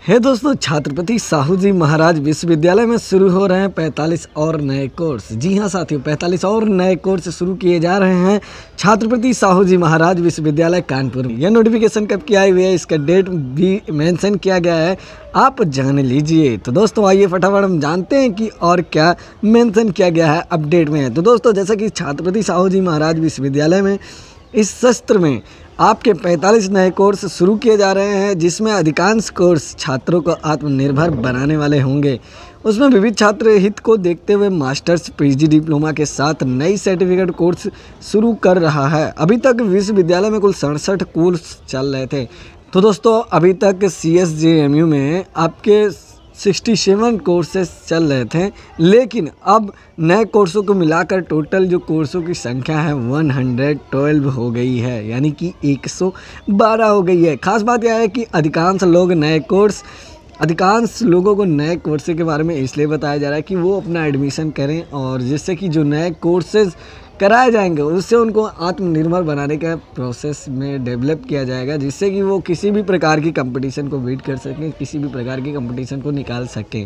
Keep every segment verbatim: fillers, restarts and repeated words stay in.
है दोस्तों, छत्रपति साहू जी महाराज विश्वविद्यालय में शुरू हो रहे हैं पैंतालीस और नए कोर्स। जी हाँ साथियों, पैंतालीस और नए कोर्स शुरू किए जा रहे हैं छत्रपति साहू जी महाराज विश्वविद्यालय कानपुर में। यह नोटिफिकेशन कब की आई हुई है, इसका डेट भी मेंशन किया गया है, आप जान लीजिए। तो दोस्तों आइए फटाफट हम जानते हैं कि और क्या मेंशन किया गया है अपडेट में। तो दोस्तों जैसा कि छत्रपति साहू जी महाराज विश्वविद्यालय में इस सत्र में आपके पैंतालीस नए कोर्स शुरू किए जा रहे हैं, जिसमें अधिकांश कोर्स छात्रों को आत्मनिर्भर बनाने वाले होंगे। उसमें विविध छात्र हित को देखते हुए मास्टर्स, पीजी डिप्लोमा के साथ नई सर्टिफिकेट कोर्स शुरू कर रहा है। अभी तक विश्वविद्यालय में कुल सड़सठ कोर्स चल रहे थे। तो दोस्तों अभी तक C S J M U में आपके सड़सठ कोर्सेज चल रहे थे, लेकिन अब नए कोर्सों को मिलाकर टोटल जो कोर्सों की संख्या है एक सौ बारह हो गई है, यानी कि एक सौ बारह हो गई है। खास बात यह है कि अधिकांश लोग नए कोर्स अधिकांश लोगों को नए कोर्स के बारे में इसलिए बताया जा रहा है कि वो अपना एडमिशन करें, और जिससे कि जो नए कोर्सेज कराए जाएंगे उससे उनको आत्मनिर्भर बनाने का प्रोसेस में डेवलप किया जाएगा, जिससे कि वो किसी भी प्रकार की कंपटीशन को बीट कर सकें, किसी भी प्रकार की कंपटीशन को निकाल सकें।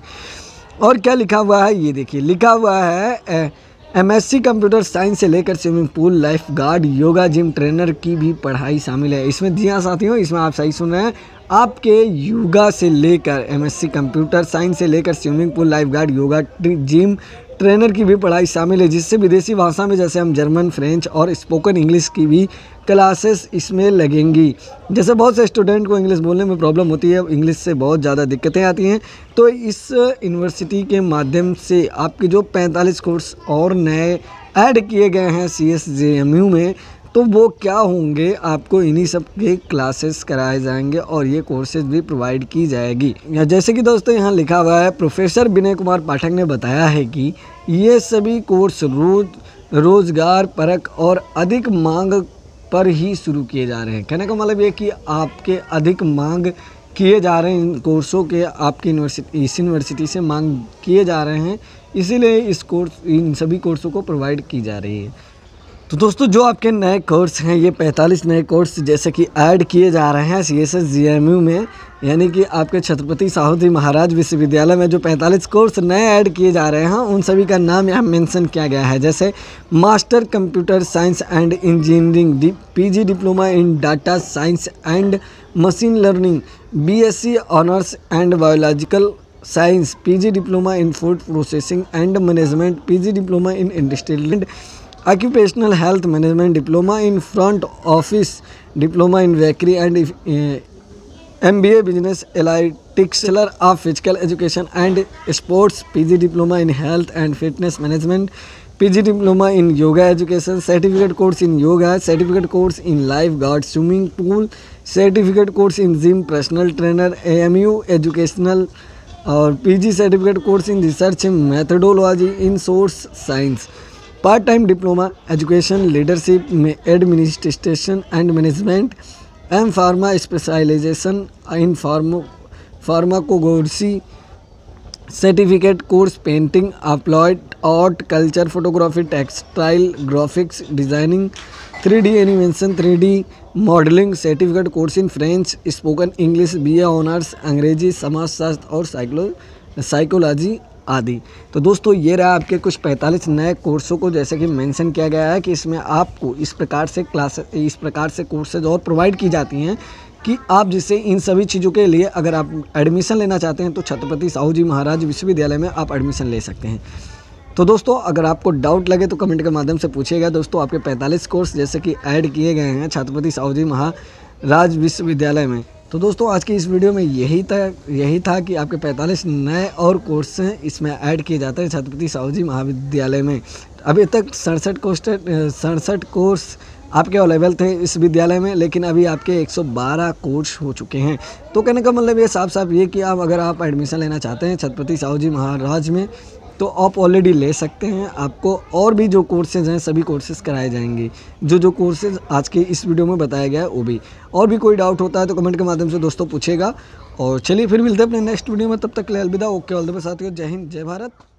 और क्या लिखा हुआ है ये देखिए, लिखा हुआ है एमएससी कंप्यूटर साइंस से लेकर swimming pool, lifeguard, yoga, gym trainer की भी पढ़ाई शामिल है इसमें। जी हाँ साथियों, इसमें आप सही सुन रहे हैं, आपके योगा से लेकर एमएससी कंप्यूटर साइंस से लेकर swimming pool, lifeguard, yoga, gym trainer की भी पढ़ाई शामिल है, जिससे विदेशी भाषा में जैसे हम जर्मन, फ्रेंच और स्पोकन इंग्लिश की भी क्लासेस इसमें लगेंगी। जैसे बहुत से स्टूडेंट को इंग्लिश बोलने में प्रॉब्लम होती है, इंग्लिश से बहुत ज़्यादा दिक्कतें आती हैं, तो इस यूनिवर्सिटी के माध्यम से आपके जो पैंतालीस कोर्स और नए ऐड किए गए हैं C S J M U में, तो वो क्या होंगे, आपको इन्हीं सब के क्लासेस कराए जाएंगे और ये कोर्सेज भी प्रोवाइड की जाएगी। जैसे कि दोस्तों यहाँ लिखा हुआ है, प्रोफेसर विनय कुमार पाठक ने बताया है कि ये सभी कोर्स रोज रोजगार परक और अधिक मांग पर ही शुरू किए जा रहे हैं। कहने का मतलब ये कि आपके अधिक मांग किए जा रहे हैं इन कोर्सों के, आपकी यूनिवर्सिटी इस यूनिवर्सिटी से मांग किए जा रहे हैं, इसीलिए इस कोर्स इन सभी कोर्सों को प्रोवाइड की जा रही है। तो दोस्तों जो आपके नए कोर्स हैं, ये पैंतालीस नए कोर्स जैसे कि ऐड किए जा रहे हैं C S J M U में, यानी कि आपके छत्रपति साहू जी महाराज विश्वविद्यालय में जो पैंतालीस कोर्स नए ऐड किए जा रहे हैं, उन सभी का नाम यहाँ मेंशन किया गया है। जैसे master computer science and engineering, PG diploma in data science and machine learning, BSc honours and biological science, PG diploma in food processing and management, PG diploma in industrial occupational health management, diploma in front office, diploma in bakery and uh, M B A business analytics, bachelor of physical education and sports, P G diploma in health and fitness management, P G diploma in yoga education, certificate course in yoga, certificate course in lifeguard, swimming pool, certificate course in gym, personal trainer, A M U educational और P G certificate course in research methodology in source science, part time diploma education leadership में administration and management, M pharma specialisation in pharmo pharmacognosy, certificate course painting, applied art, culture, photography, textile graphics designing, three D animation, three D modelling, certificate course in French, spoken English, B A honours अंग्रेजी, समाजशास्त्र और साइकोलो psychology आदि। तो दोस्तों ये रहा आपके कुछ पैंतालीस नए कोर्सों को जैसे कि मेंशन किया गया है कि इसमें आपको इस प्रकार से क्लास इस प्रकार से कोर्सेज और प्रोवाइड की जाती हैं कि आप जिससे इन सभी चीज़ों के लिए अगर आप एडमिशन लेना चाहते हैं तो छत्रपति साहू जी महाराज विश्वविद्यालय में आप एडमिशन ले सकते हैं। तो दोस्तों अगर आपको डाउट लगे तो कमेंट के माध्यम से पूछिएगा। दोस्तों आपके पैंतालीस कोर्स जैसे कि ऐड किए गए हैं छत्रपति साहू जी महाराज विश्वविद्यालय में। तो दोस्तों आज की इस वीडियो में यही था यही था कि आपके पैंतालीस नए और कोर्स हैं इसमें ऐड किए जाते हैं छत्रपति साहू जी महाविद्यालय में। अभी तक सड़सठ कोर्स सड़सठ कोर्स आपके अवेलेबल थे इस विद्यालय में, लेकिन अभी आपके एक सौ बारह कोर्स हो चुके हैं। तो कहने का मतलब ये साफ साफ ये कि आप अगर आप एडमिशन लेना चाहते हैं छत्रपति साहू जी महाराज में तो आप ऑलरेडी ले सकते हैं। आपको और भी जो कोर्सेज हैं सभी कोर्सेज कराए जाएंगे, जो जो कोर्सेज आज के इस वीडियो में बताया गया है वो भी। और भी कोई डाउट होता है तो कमेंट के माध्यम से दोस्तों पूछेगा। और चलिए फिर मिलते हैं अपने नेक्स्ट वीडियो में, तब तक के लिए अलविदा। ओके ऑल द बेस्ट साथियों, जय हिंद जय भारत।